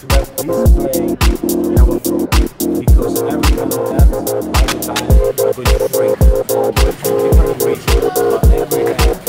that display our growth. Because every one of them, by the time, are going to break forward for different reasons, but every day